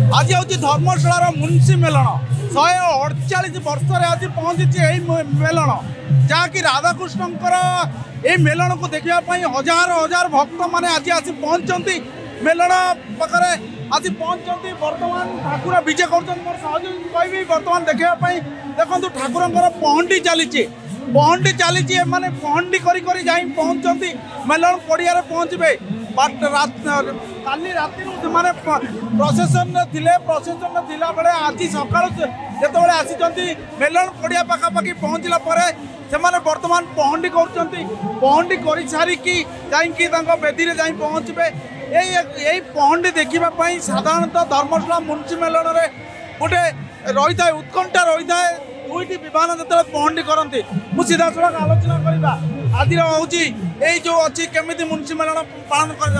आज हूँ धर्मशाला मुंशी मेलन 148 वर्ष आज पहुंची मेलन जहाँकि राधाकृष्ण ये मेलन को देखापी हजार हजार भक्त मैंने आज आसी पहुंचती मेलन पाखे आज पहुंचती बर्तमान ठाकुर विजय कर कहबी बर्तमान देखापी देखो ठाकुर पहंडी चली मैंने पहंडी करी जाई पहुंचती मेलन पड़िया पहुंचे काली राति प्रसेसन थिला बेले आज सका जो आसी मेलन पड़िया पाखापाखि पहुँचला से बर्तमान पहंडी कर सारिकी बेदी में जा पहुँचे यही पहंडी देखापी साधारणतः धर्मशाला मुंशी मेलन में गोटे रही था उत्कंठा रही था दुईटी विमान जो पहंडी करती मुझे सीधा सड़क आलोचना करवा आज हूँ यही जो अच्छी केमी मुंशी मेलन पालन कर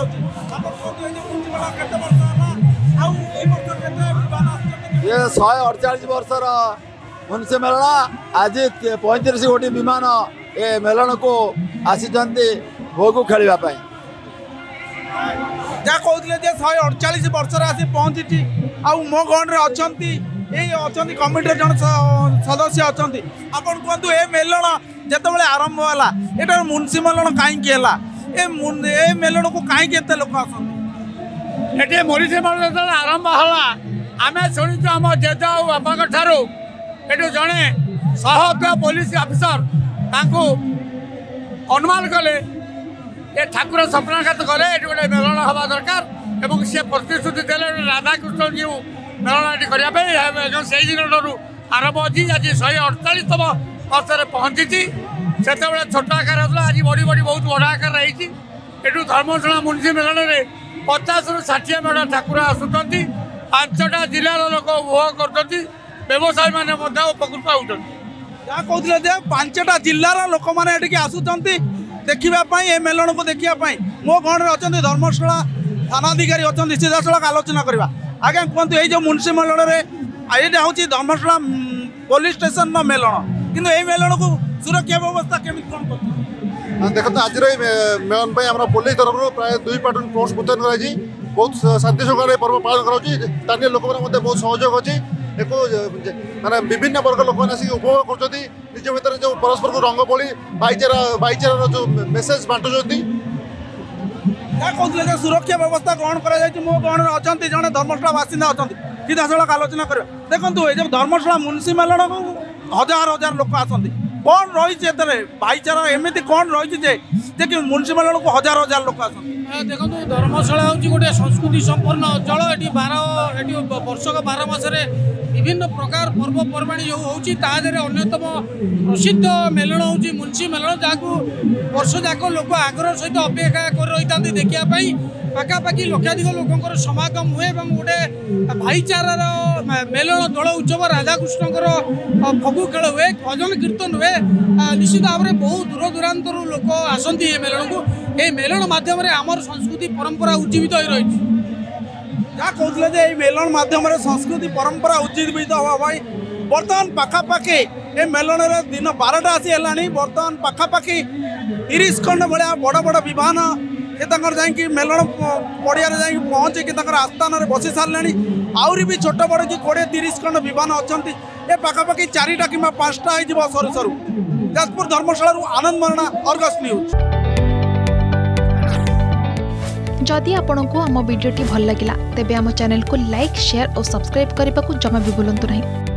ये 148 वर्षर मुंशी मेलना आज 35 गोटी विमान ए मेलन को आसी भोग खेलवाई जहाँ कहते 148 वर्ष आसी पहुंची मो गण अच्छा कमिटी जन सदस्य अच्छा आपन कहतु ए मेलन जिते आरंभ है ये मुंशी मेलन कहीं मेलन को कहीं लोक आसते मुंशी मेलन जो आरंभ है आम शुणु आम जेज बापा ठारू ये जड़े सहयोग पुलिस अफिसर अनुमान कले ये ठाकुर स्वप्नघात कले ये गोटे मेलन हवा दरकार और सी प्रतिश्रुति देते राधाकृष्ण जी मेलन करने से दिन आरंभ अच्छी आज 148तम वर्ष पहुंची से छोट आकार होता आज बड़ी बड़ी बहुत बड़ आकार रही धर्मशाला मुंशी मेलन में 50 ରୁ 60 मेढ़ ठाकुर आसुँच 5टा जिलार लोक उपभोग कर व्यवसायी मैंने उपकृत होती जहाँ कहते 5टा जिलार लोक मैंने आसुँच देखापी ये मेलन को देखापी मो गण में अच्छा धर्मशाला थानाधिकारी अच्छा सीधा सड़क आलोचना करवा आज्ञा कहतु ये मुंशी मेलन में ये हूँ धर्मशाला पुलिस स्टेशन मेलन किंतु ये मेलन को सुरक्षा व्यवस्था केमी कौन कर देखो आज मेलन पुलिस तरफ प्राय 2 प्लाटून फोर्स मुतयन कर बहुत शांति शृंखला पर्व पालन कर स्थानीय लोक मैंने बहुत सहयोग अच्छी एक मानने विभिन्न वर्ग लोक मैंने उपभोग कर निज भितर जो परस्पर को रंग बोली भाईचारा जो मेसेज बांटुंट कहते सुरक्षा व्यवस्था ग्रहण कर मो गण में अच्छा जड़े धर्मशाला बासिंदा अच्छा सीधा सड़क आलोचना कर देखो ये धर्मशाला मुंशी मेलन को हजार हजार लोक आसती कौन रही भाईचारा एमती कौन रही कि मुंशी मेलन को हजार हजार लोक आस देखो धर्मशाला हूँ गोटे संस्कृति संपन्न अंचल ये 12 वर्षक 12 मासरे विभिन्न प्रकार पर्वपर्वाणी जो होदेर अन्यतम प्रसिद्ध मेलन हूँ मुंशी मेलन जहाँ वर्ष जाक लोक आग्रह सहित अपेक्षा कर रही था देखापी पाखापाखि लक्षाधिक लोक समागम हुए गोटे भाईचारार मेलन दोल उत्सव राधाकृष्ण फगु खेल हुए भजन कीर्तन हुए निश्चित भाव में बहुत दूर दूरांतर लोक आसती मेलन को ये मेलन माध्यम आमर संस्कृति परंपरा उज्जीवित हो रही जहाँ कहते मेलन माध्यम संस्कृति परंपरा उज्जीवित हवा भाई बर्तमान पाखापाखि ये मेलन दिन 12टा आसी है बर्तमान पाखापाखि 30 खंड भाया बड़ बड़ विमान ये मेलन पड़िया पहुँचे कि आस्थान बसी सारे आहरी भी छोट बड़ कि 20-30 खंड विमान अच्छा ये पाखापाखि 4टा कि 5टा हो सरू सरू जाजपुर धर्मशाला आनंद मरणा अर्गस न्यूज। जदि आपंक आम भिडी भल लगा तेब आम चैनल को लाइक शेयर और सब्सक्राइब करने को जमा भी भूलु नहीं।